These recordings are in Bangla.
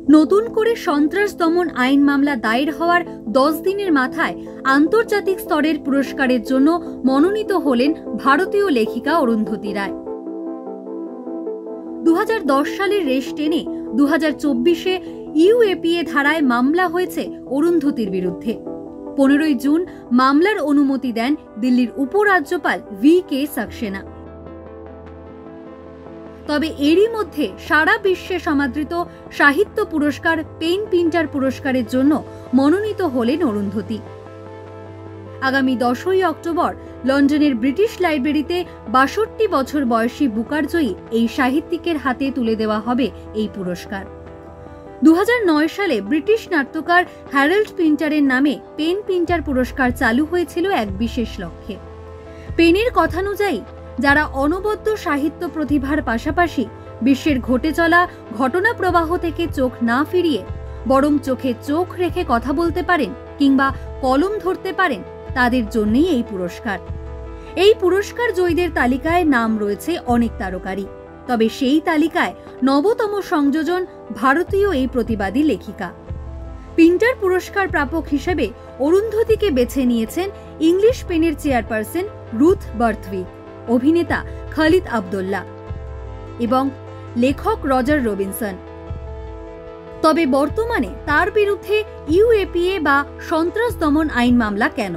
নতুন করে সন্ত্রাস দমন আইন মামলা দায়ের হওয়ার 10 দিনের মাথায় আন্তর্জাতিক স্তরের পুরস্কারের জন্য মনোনীত হলেন ভারতীয় লেখিকা অরুন্ধতী রায়। 2010 সালের রেশ টেনে 2024-এ ইউএপিএ ধারায় মামলা হয়েছে অরুন্ধতীর বিরুদ্ধে। 15 জুন মামলার অনুমতি দেন দিল্লির উপরাজ্যপাল VK সাক্সেনা। তবে এরই মধ্যে সারা বিশ্বে সমাদৃত সাহিত্য পুরস্কার পেন পিন্টার পুরস্কারের জন্য মনোনীত হলেন অরুন্ধতী। আগামী 10ই অক্টোবর লন্ডনের ব্রিটিশ লাইব্রেরিতে 62 বছর বয়সী বুকার জয়ী এই সাহিত্যিকের হাতে তুলে দেওয়া হবে এই পুরস্কার। 2009 সালে ব্রিটিশ নাট্যকার হ্যারল্ড পিন্টারের নামে পেন পিন্টার পুরস্কার চালু হয়েছিল এক বিশেষ লক্ষ্যে। পেনের কথানুযায়ী যারা অনবদ্য সাহিত্য প্রতিভার পাশাপাশি বিশ্বের ঘটে চলা ঘটনা প্রবাহ থেকে চোখ না ফিরিয়ে বরং চোখে চোখ রেখে কথা বলতে পারেন কিংবা কলম ধরতে পারেন, তাদের জন্যই এই পুরস্কার। এই পুরস্কার জয়ীদের তালিকায় নাম রয়েছে অনেক তারকারই, তবে সেই তালিকায় নবতম সংযোজন ভারতীয় এই প্রতিবাদী লেখিকা। পিন্টার পুরস্কার প্রাপক হিসেবে অরুন্ধতীকে বেছে নিয়েছেন ইংলিশ পেনের চেয়ারপারসন রুথ বার্থউইক, অভিনেতা খালিদ আব্দুল্লাহ এবং লেখক রজার রবিনসন। তবে বর্তমানে তার বিরুদ্ধে ইউএপিএ বা সন্ত্রাস দমন আইন মামলা কেন?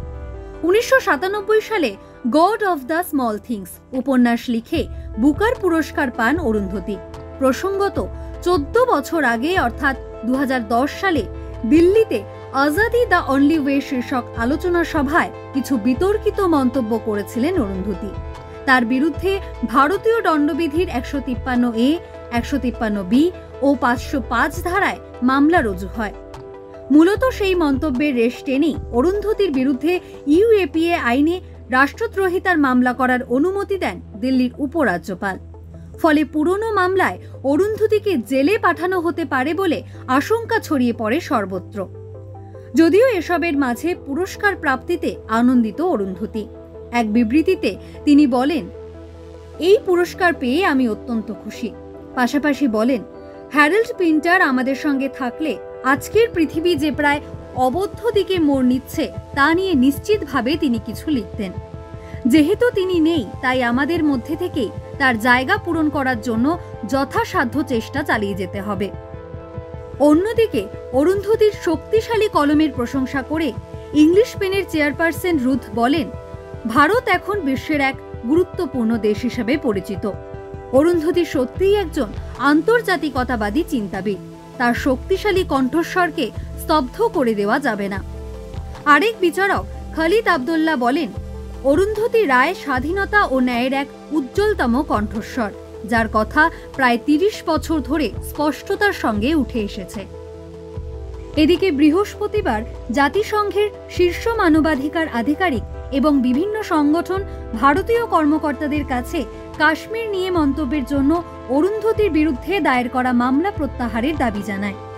1997 সালে God of the Small Things উপন্যাস লিখে বুকার পুরস্কার পান অরুন্ধতী। প্রসঙ্গত 14 বছর আগে অর্থাৎ 2010 সালে দিল্লিতে আজাদি দ্য অনলি ওয়ে শীর্ষক আলোচনা সভায় কিছু বিতর্কিত মন্তব্য করেছিলেন অরুন্ধতী। তার বিরুদ্ধে ভারতীয় দণ্ডবিধির 153A, 153B ও 505 ধারায় মামলা রুজু হয়। মূলত সেই মন্তব্যের রেশ টেনেই অরুন্ধতীর বিরুদ্ধে ইউএপিএ আইনে রাষ্ট্রদ্রোহিতার মামলা করার অনুমতি দেন দিল্লির উপরাজ্যপাল। ফলে পুরনো মামলায় অরুন্ধতীকে জেলে পাঠানো হতে পারে বলে আশঙ্কা ছড়িয়ে পড়ে সর্বত্র। যদিও এসবের মাঝে পুরস্কার প্রাপ্তিতে আনন্দিত অরুন্ধতী। এক বিবৃতিতে তিনি বলেন, এই পুরস্কার পেয়ে আমি অত্যন্ত খুশি। পাশাপাশি বলেন, হ্যারল্ড পিন্টার আমাদের সঙ্গে থাকলে আজকের পৃথিবী যে প্রায় অবদ্ধ দিকে মোড় নিচ্ছে তা নিয়ে নিশ্চিতভাবে তিনি কিছু লিখতেন। যেহেতু তিনি নেই, তাই আমাদের মধ্যে থেকেই তার জায়গা পূরণ করার জন্য যথাসাধ্য চেষ্টা চালিয়ে যেতে হবে। অন্যদিকে অরুন্ধতীর শক্তিশালী কলমের প্রশংসা করে ইংলিশ পেনের চেয়ারপারসন রুথ বলেন, ভারত এখন বিশ্বের এক গুরুত্বপূর্ণ দেশ হিসেবে পরিচিত। অরুন্ধতী সত্যিই একজন আন্তর্জাতিকতাবাদী চিন্তাবিদ। তার শক্তিশালী কণ্ঠস্বরকে স্তব্ধ করে দেওয়া যাবে না। আরেক বিচারক খালিদ আব্দুল্লাহ বলেন, অরুন্ধতী রায় স্বাধীনতা ও ন্যায়ের এক উজ্জ্বলতম কণ্ঠস্বর, যার কথা প্রায় 30 বছর ধরে স্পষ্টতার সঙ্গে উঠে এসেছে। এদিকে বৃহস্পতিবার জাতিসংঘের শীর্ষ মানবাধিকার আধিকারিক এবং বিভিন্ন সংগঠন ভারতীয় কর্মকর্তাদের কাছে কাশ্মীর নিয়ে মন্তব্যের জন্য অরুন্ধতীর বিরুদ্ধে দায়ের করা মামলা প্রত্যাহারের দাবি জানায়।